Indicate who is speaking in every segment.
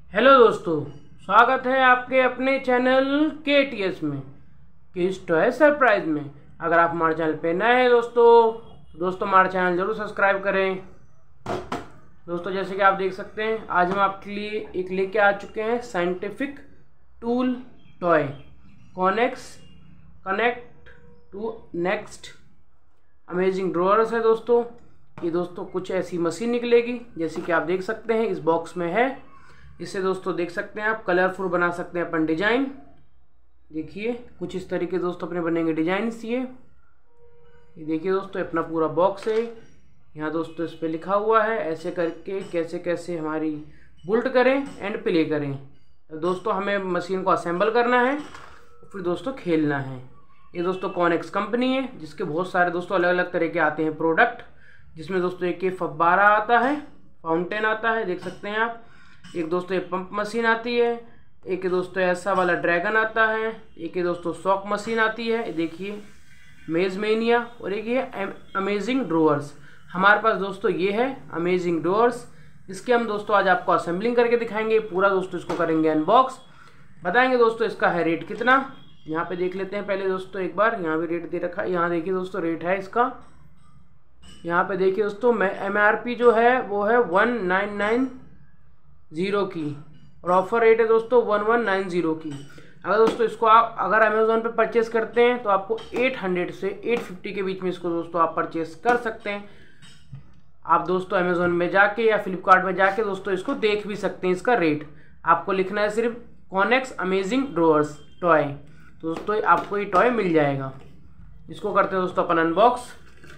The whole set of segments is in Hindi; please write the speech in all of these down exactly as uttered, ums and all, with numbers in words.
Speaker 1: हेलो दोस्तों, स्वागत है आपके अपने चैनल के टी एस में किस टॉय सरप्राइज में। अगर आप हमारे चैनल पे नए हैं दोस्तों तो दोस्तों हमारा चैनल जरूर सब्सक्राइब करें। दोस्तों जैसे कि आप देख सकते हैं, आज हम आपके लिए एक लेके आ चुके हैं scientific tool toy connects connect to next amazing drawers है दोस्तों। ये दोस्तों कुछ ऐसी मशीन निकलेगी जैसे कि आप देख सकते हैं इस बॉक्स में है। इससे दोस्तों देख सकते हैं आप कलरफुल बना सकते हैं अपन डिजाइन। देखिए कुछ इस तरीके दोस्तों अपने बनेंगे डिजाइन। ये ये देखिए दोस्तों अपना पूरा बॉक्स है। यहाँ दोस्तों इस पे लिखा हुआ है ऐसे करके कैसे कैसे हमारी बुल्ट करें एंड प्ले करें। तो दोस्तों हमें मशीन को असेंबल करना है फिर दोस्तों खेलना है। ये दोस्तों कॉनेक्स कंपनी है जिसके बहुत सारे दोस्तों अलग अलग तरह के आते हैं प्रोडक्ट, जिसमें दोस्तों एक ये फव्वारा आता है, फाउंटेन आता है देख सकते हैं आप। एक दोस्तों ये पंप मशीन आती है, एक दोस्तों ऐसा वाला ड्रैगन आता है, एक ये दोस्तों शॉक मशीन आती है देखिए मेजमेनिया, और एक ये अमेजिंग ड्रॉअर्स। हमारे पास दोस्तों ये है अमेजिंग ड्रॉअर्स। इसके हम दोस्तों आज आपको असेंबलिंग करके दिखाएंगे पूरा। दोस्तों इसको करेंगे अनबॉक्स, बताएंगे दोस्तों इसका है रेट कितना। यहाँ पे देख लेते हैं पहले दोस्तों एक बार, यहाँ भी रेट दे रखा है। यहाँ देखिए दोस्तों रेट है इसका, यहाँ पे देखिए दोस्तों मैं एम आर पी जो है वो है वन नाइन नाइन जीरो की और ऑफर रेट है दोस्तों वन वन नाइन जीरो की। अगर दोस्तों इसको आप अगर अमेज़ोन पे परचेस करते हैं तो आपको एट हंड्रेड से एट फिफ्टी के बीच में इसको दोस्तों आप परचेस कर सकते हैं। आप दोस्तों अमेज़ोन में जाके या फ्लिपकार्ट में जाके दोस्तों इसको देख भी सकते हैं इसका रेट। आपको लिखना है सिर्फ कॉनेक्स अमेजिंग ड्रॉअर्स टॉय, तो दोस्तों आपको ये टॉय मिल जाएगा। इसको करते हैं दोस्तों अपन अनबॉक्स।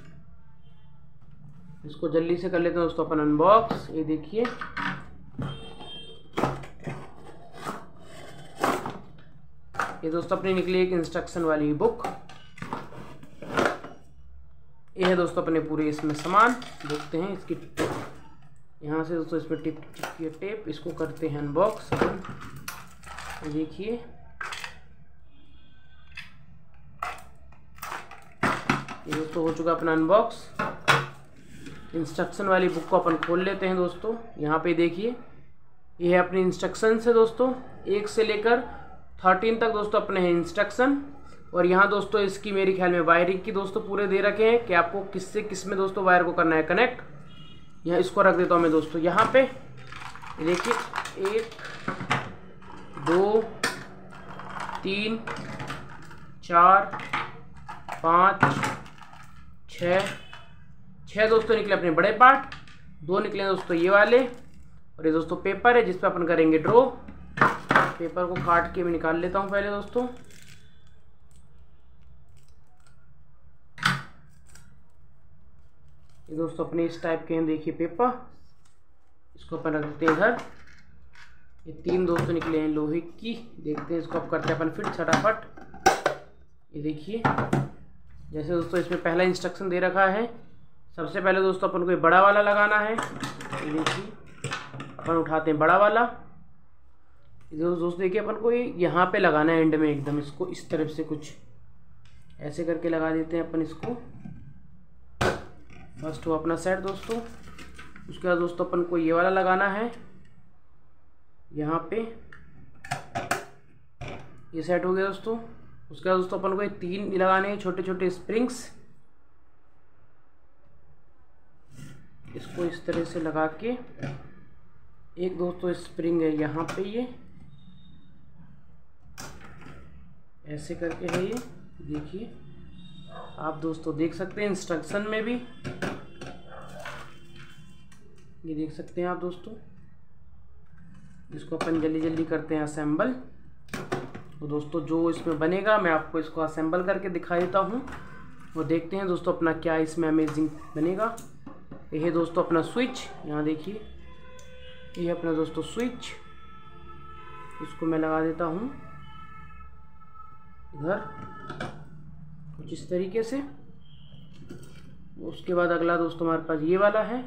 Speaker 1: इसको जल्दी से कर लेते हैं दोस्तों अपन अनबॉक्स। ये देखिए ये दोस्तों अपनी निकली एक इंस्ट्रक्शन वाली बुक। ये है दोस्तों अपने पूरे इसमें सामान। देखते हैं इसकी यहाँ से दोस्तों इसमें टिप चिपकी टेप। इसको करते हैं अनबॉक्स। देखिए ये दोस्तों हो चुका अपना अनबॉक्स। इंस्ट्रक्शन वाली बुक को अपन खोल लेते हैं दोस्तों। यहाँ पे देखिए ये है अपनी इंस्ट्रक्शन है दोस्तों, एक से लेकर थर्टीन तक दोस्तों अपने हैं इंस्ट्रक्शन। और यहाँ दोस्तों इसकी मेरे ख्याल में वायरिंग की दोस्तों पूरे दे रखे हैं कि आपको किससे किस में दोस्तों वायर को करना है कनेक्ट। यहाँ इसको रख देता हूँ मैं दोस्तों यहाँ पे। देखिए एक दो तीन चार पाँच छः छः दोस्तों निकले अपने बड़े पार्ट, दो निकले दोस्तों ये वाले, और ये दोस्तों पेपर है जिस पे अपन करेंगे ड्रॉ। पेपर को काट के मैं निकाल लेता हूं पहले दोस्तों। ये दोस्तों अपने इस टाइप के हैं देखिए पेपर। इसको अपन रख देते हैं इधर। ये तीन दोस्तों निकले हैं लोहे की। देखते हैं इसको अब करते हैं अपन फिट फटाफट। ये देखिए जैसे दोस्तों इसमें पहला इंस्ट्रक्शन दे रखा है, सबसे पहले दोस्तों अपन को ये बड़ा वाला लगाना है। ये देखिए अपन उठाते हैं बड़ा वाला। दोस्तों देखिए अपन को ये यहाँ पे लगाना है एंड में एकदम। इसको इस तरफ से कुछ ऐसे करके लगा देते हैं अपन इसको। फर्स्ट वो अपना सेट दोस्तों। उसके बाद दोस्तों अपन को ये वाला लगाना है यहाँ पे। ये सेट हो गया दोस्तों। उसके बाद दोस्तों अपन को ये तीन लगाने हैं छोटे छोटे स्प्रिंग्स। इसको इस तरह से लगा के एक दोस्तों स्प्रिंग है यहाँ पे, ये ऐसे करके है ये देखिए। आप दोस्तों देख सकते हैं इंस्ट्रक्शन में भी ये देख सकते हैं आप दोस्तों। इसको अपन जल्दी जल्दी करते हैं असेंबल। तो दोस्तों जो इसमें बनेगा मैं आपको इसको असेंबल करके दिखा देता हूँ। वो देखते हैं दोस्तों अपना क्या इसमें अमेजिंग बनेगा। ये है दोस्तों अपना स्विच, यहाँ देखिए ये है अपना दोस्तों स्विच। इसको मैं लगा देता हूँ इधर कुछ इस तरीके से। उसके बाद अगला दोस्तों हमारे पास ये वाला है,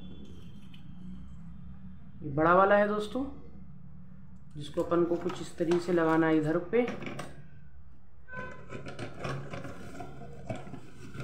Speaker 1: ये बड़ा वाला है दोस्तों, जिसको अपन को कुछ इस तरीके से लगाना है इधर पे।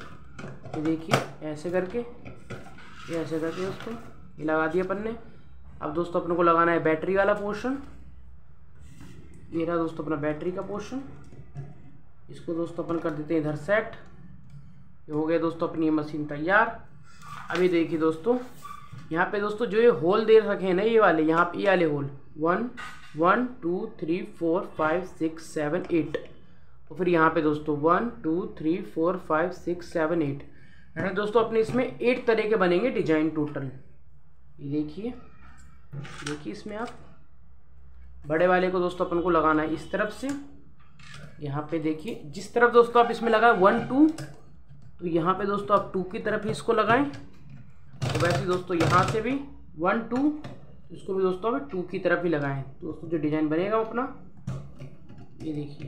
Speaker 1: ये देखिए ऐसे करके ये ऐसे करके दोस्तों ये लगा दिया अपन ने। अब दोस्तों अपने को लगाना है बैटरी वाला पोर्शन। ये रहा दोस्तों अपना बैटरी का पोर्शन। इसको दोस्तों अपन कर देते हैं इधर सेट। ये हो गया दोस्तों अपनी मशीन तैयार। अभी देखिए दोस्तों, यहाँ पे दोस्तों जो ये होल दे रखे हैं ना, ये वाले, यहाँ पे ये वाले hole, one one two three four five six seven eight, और फिर यहाँ पे दोस्तों one two three four five six seven eight, है दोस्तों अपने इसमें एट तरह के बनेंगे डिजाइन टोटल। ये देखिए देखिए इसमें आप बड़े वाले को दोस्तों अपन को लगाना है इस तरफ से। यहाँ पे देखिए जिस तरफ दोस्तों आप इसमें लगाए वन टू, तो यहाँ पे दोस्तों आप टू की तरफ ही इसको लगाएं। तो वैसे दोस्तों यहाँ से भी वन टू, इसको भी दोस्तों अब टू की तरफ ही लगाएं। तो दोस्तों जो डिजाइन बनेगा अपना, ये देखिए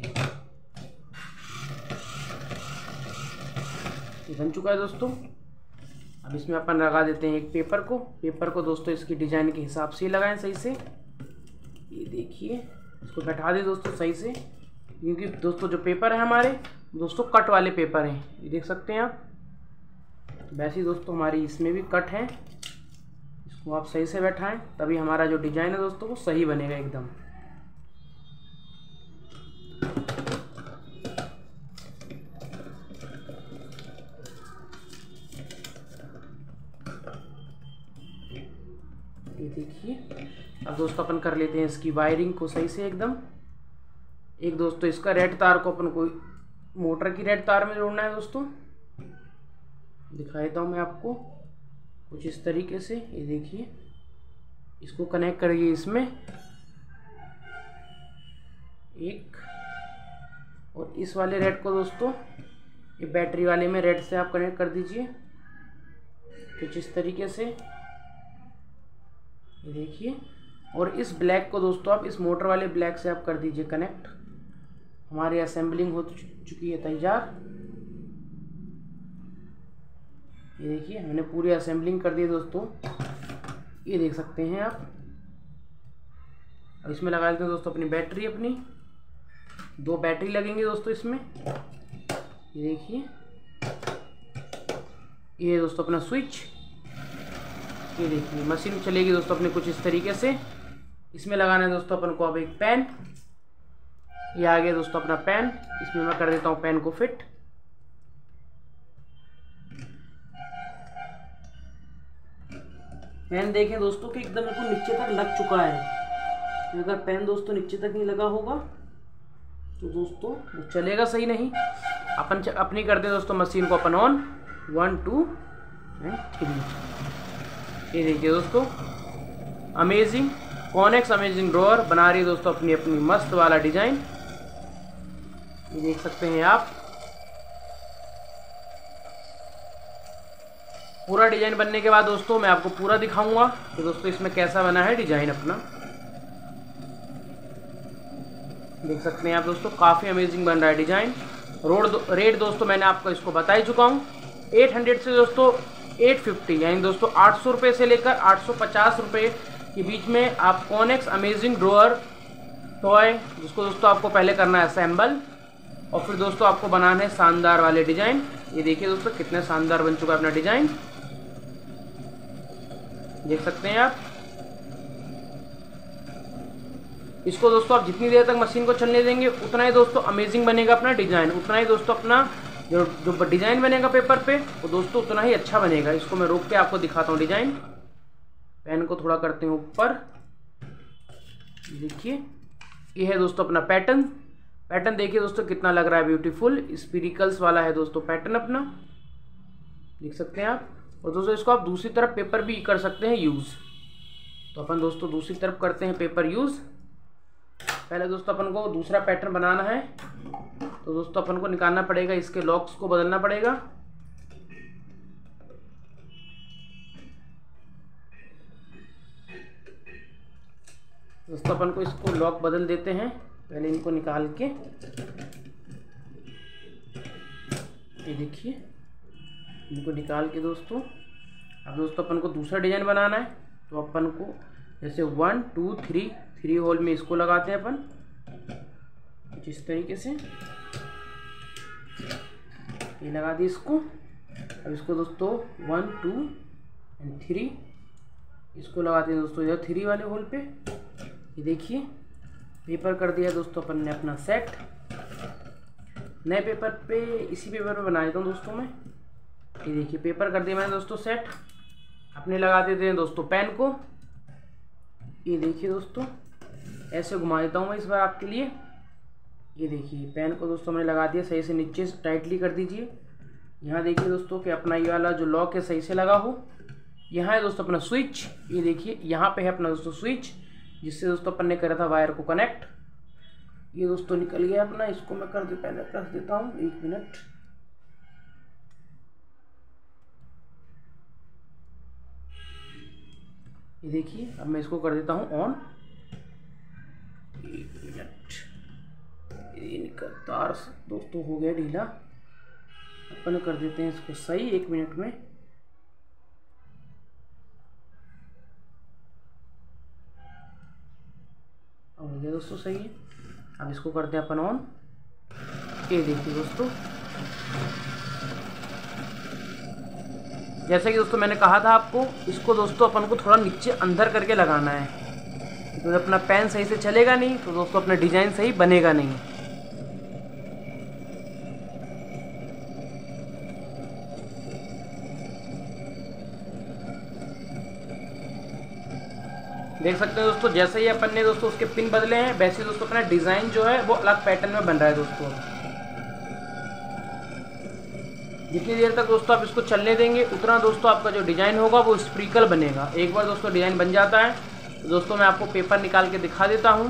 Speaker 1: ये बन चुका है दोस्तों। अब इसमें अपन लगा देते हैं एक पेपर को। पेपर को दोस्तों इसकी डिजाइन के हिसाब से ही लगाएं सही से। ये देखिए इसको बैठा दें दोस्तों सही से, क्योंकि दोस्तों जो पेपर है हमारे दोस्तों कट वाले पेपर हैं, ये देख सकते हैं आप। वैसे ही दोस्तों हमारी इसमें भी कट है, इसको आप सही से बैठाएं, तभी हमारा जो डिजाइन है दोस्तों वो सही बनेगा एकदम। ये देखिए अब दोस्तों अपन कर लेते हैं इसकी वायरिंग को सही से एकदम। एक दोस्तों इसका रेड तार को अपन को मोटर की रेड तार में जोड़ना है दोस्तों। दिखा देता हूँ मैं आपको कुछ इस तरीके से। ये देखिए इसको कनेक्ट करिए इसमें एक, और इस वाले रेड को दोस्तों ये बैटरी वाले में रेड से आप कनेक्ट कर दीजिए कुछ इस तरीके से। ये देखिए, और इस ब्लैक को दोस्तों आप इस मोटर वाले ब्लैक से आप कर दीजिए कनेक्ट। हमारी असेंबलिंग हो चुकी है तैयार। ये देखिए हमने पूरी असेंबलिंग कर दी है दोस्तों, ये देख सकते हैं आप। अब इसमें लगा लेते हैं दोस्तों अपनी बैटरी। अपनी दो बैटरी लगेंगी दोस्तों इसमें। ये देखिए ये दोस्तों अपना स्विच। ये देखिए मशीन चलेगी दोस्तों अपने कुछ इस तरीके से। इसमें लगाना है दोस्तों अपन को अब एक पेन। ये आ गया दोस्तों अपना पेन। इसमें मैं कर देता हूँ पेन को फिट। पेन देखें दोस्तों कि एकदम बिल्कुल नीचे तक लग चुका है। अगर पेन दोस्तों नीचे तक नहीं लगा होगा तो दोस्तों वो चलेगा सही नहीं। अपन अपनी करते दोस्तों मशीन को अपन on, one two and three. ये देखिए दोस्तों अमेजिंग कॉनेक्स अमेजिंग ड्रॉअर बना रही है दोस्तों अपनी अपनी मस्त वाला डिजाइन। ये देख सकते हैं आप। पूरा डिजाइन बनने के बाद दोस्तों मैं आपको पूरा दिखाऊंगा कि दोस्तों इसमें कैसा बना है डिजाइन अपना। देख सकते हैं आप दोस्तों काफ़ी अमेजिंग बन रहा है डिजाइन। रोड दो, रेट दोस्तों मैंने आपको इसको बता ही चुका हूँ। एट हंड्रेड से दोस्तों एट फिफ्टी, यानी दोस्तों आठ सौ रुपये से लेकर आठ सौ पचास रुपये के बीच में आप कॉनेक्स अमेजिंग ड्रॉअर टॉय, जिसको दोस्तों आपको पहले करना है असेंबल, और फिर दोस्तों आपको बनाना है शानदार वाले डिजाइन। ये देखिए दोस्तों कितने शानदार बन चुका है अपना डिजाइन। देख सकते हैं आप। इसको दोस्तों आप जितनी देर तक मशीन को चलने देंगे उतना ही दोस्तों अमेजिंग बनेगा अपना डिजाइन, उतना ही दोस्तों अपना जो जो डिजाइन बनेगा पेपर पे वो दोस्तों उतना ही अच्छा बनेगा। इसको मैं रोक के आपको दिखाता हूँ डिजाइन। पेन को थोड़ा करते हैं ऊपर। देखिए ये है दोस्तों अपना पैटर्न। पैटर्न देखिए दोस्तों कितना लग रहा है ब्यूटीफुल। स्पिरिकल्स वाला है दोस्तों पैटर्न अपना, देख सकते हैं आप। और दोस्तों इसको आप दूसरी तरफ पेपर भी कर सकते हैं यूज़। तो अपन दोस्तों दूसरी तरफ करते हैं पेपर यूज़। पहले दोस्तों अपन को दूसरा पैटर्न बनाना है, तो दोस्तों अपन को निकालना पड़ेगा, इसके लॉक्स को बदलना पड़ेगा। दोस्तों अपन को इसको लॉक बदल देते हैं। पहले इनको निकाल के, ये देखिए इनको निकाल के दोस्तों अब दोस्तों अपन को दूसरा डिजाइन बनाना है। तो अपन को जैसे one two three three hole में इसको लगाते हैं अपन कुछ इस तरीके से। ये लगा दी इसको। अब इसको दोस्तों वन टू एंड थ्री इसको लगाते हैं दोस्तों इधर थ्री वाले होल पे। ये देखिए पेपर कर दिया दोस्तों अपन ने अपना सेट। नए पेपर पे इसी पेपर पे बना देता हूँ दोस्तों मैं। ये देखिए पेपर कर दिया मैंने दोस्तों सेट। अपने लगा देते हैं दोस्तों पेन को। ये देखिए दोस्तों ऐसे घुमा देता हूँ मैं इस बार आपके लिए। ये देखिए पेन को दोस्तों मैंने लगा दिया सही से, नीचे से टाइटली कर दीजिए। यहाँ देखिए दोस्तों कि अपना ये वाला जो लॉक है सही से लगा हो। यहाँ है दोस्तों अपना स्विच। ये देखिए यहाँ पे है अपना दोस्तों स्विच, जिससे दोस्तों अपन ने करा था वायर को कनेक्ट। ये दोस्तों निकल गया अपना। इसको मैं कर दे पहले कर देता हूँ, एक मिनट। ये देखिए अब मैं इसको कर देता हूँ ऑन। एक मिनट, ये निकल तार दोस्तों हो गया ढीला। अपन कर देते हैं इसको सही एक मिनट में। हो गया दोस्तों सही है। अब इसको करते हैं अपन ऑन। ये देखिए दोस्तों जैसे कि दोस्तों मैंने कहा था आपको, इसको दोस्तों अपन को थोड़ा नीचे अंदर करके लगाना है, तो अपना पेन सही से चलेगा नहीं तो दोस्तों अपना डिजाइन सही बनेगा नहीं। देख सकते हैं दोस्तों जैसे ही अपन ने दोस्तों उसके पिन बदले हैं वैसे दोस्तों अपना डिजाइन जो है वो अलग पैटर्न में बन रहा है दोस्तों। जितनी देर तक दोस्तों आप इसको चलने देंगे उतना दोस्तों आपका जो डिजाइन होगा वो स्प्रिकल बनेगा। एक बार दोस्तों डिजाइन बन जाता है तो दोस्तों मैं आपको पेपर निकाल के दिखा देता हूँ।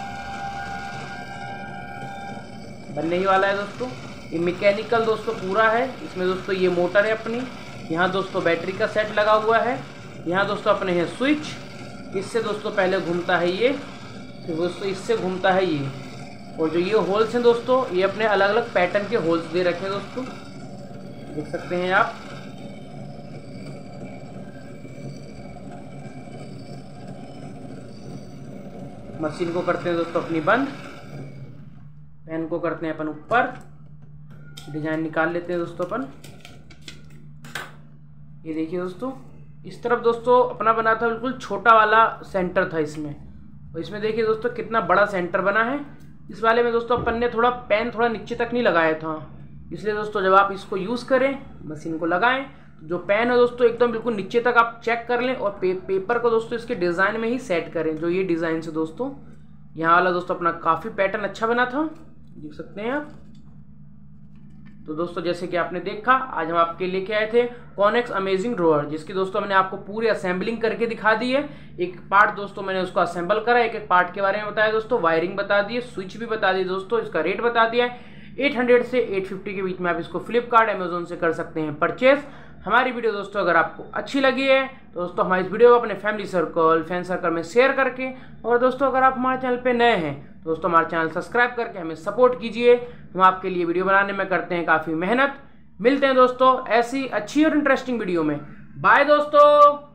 Speaker 1: बनने ही वाला है दोस्तों। ये मैकेनिकल दोस्तों पूरा है। इसमें दोस्तों ये मोटर है अपनी, यहाँ दोस्तों बैटरी का सेट लगा हुआ है, यहाँ दोस्तों अपने है स्विच। इससे दोस्तों पहले घूमता है ये, फिर दोस्तों इससे घूमता है ये, और जो ये होल्स हैं दोस्तों ये अपने अलग अलग पैटर्न के होल्स दे रखे हैं दोस्तों, देख सकते हैं आप। मशीन को करते हैं दोस्तों अपनी बंद, पेन को करते हैं अपन ऊपर, डिजाइन निकाल लेते हैं दोस्तों अपन। ये देखिए दोस्तों इस तरफ दोस्तों अपना बना था बिल्कुल छोटा वाला सेंटर था इसमें, और इसमें देखिए दोस्तों कितना बड़ा सेंटर बना है। इस वाले में दोस्तों अपन ने थोड़ा पेन थोड़ा नीचे तक नहीं लगाया था, इसलिए दोस्तों जब आप इसको यूज़ करें मशीन को लगाएं तो जो पेन है दोस्तों एकदम बिल्कुल नीचे तक आप चेक कर लें, और पे, पेपर को दोस्तों इसके डिज़ाइन में ही सेट करें। जो ये डिज़ाइन से दोस्तों यहाँ वाला दोस्तों अपना काफ़ी पैटर्न अच्छा बना था, देख सकते हैं आप। तो दोस्तों जैसे कि आपने देखा आज हम आपके लेके आए थे कॉनेक्स अमेजिंग ड्रॉअर, जिसकी दोस्तों मैंने आपको पूरी असेंबलिंग करके दिखा दी है। एक पार्ट दोस्तों मैंने उसको असेंबल करा, एक एक पार्ट के बारे में बताया दोस्तों, वायरिंग बता दी है, स्विच भी बता दी दोस्तों, इसका रेट बता दिया है। आठ सौ से आठ सौ पचास के बीच में आप इसको फ्लिपकार्ट अमेजोन से कर सकते हैं परचेज। हमारी वीडियो दोस्तों अगर आपको अच्छी लगी है तो दोस्तों हमारी इस वीडियो को अपने फैमिली सर्कल फ्रेंड सर्कल में शेयर करके, और दोस्तों अगर आप हमारे चैनल पे नए हैं तो दोस्तों हमारे चैनल सब्सक्राइब करके हमें सपोर्ट कीजिए। हम आपके लिए वीडियो बनाने में करते हैं काफ़ी मेहनत। मिलते हैं दोस्तों ऐसी अच्छी और इंटरेस्टिंग वीडियो में। बाय दोस्तों।